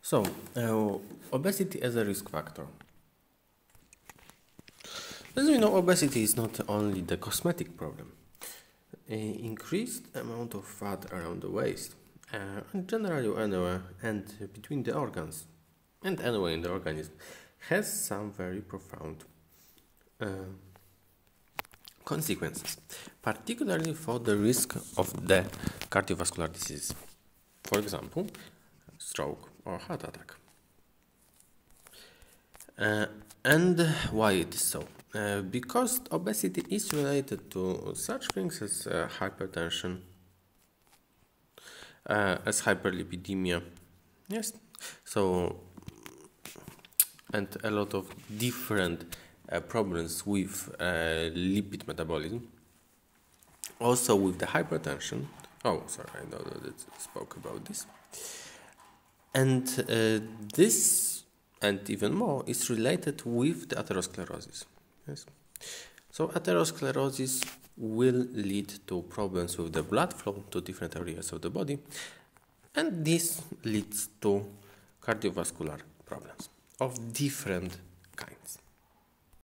So, obesity as a risk factor. As we know, obesity is not only the cosmetic problem. Increased amount of fat around the waist, generally anywhere and between the organs, and anywhere in the organism, has some very profound consequences, particularly for the risk of the cardiovascular disease. For example, stroke or heart attack. And why it is so? Because obesity is related to such things as hypertension, as hyperlipidemia, yes. So, and a lot of different problems with lipid metabolism. Also with the hypertension. Oh, sorry, I know that I spoke about this. And this, and even more, is related with the atherosclerosis. Yes. So atherosclerosis will lead to problems with the blood flow to different areas of the body, and this leads to cardiovascular problems of different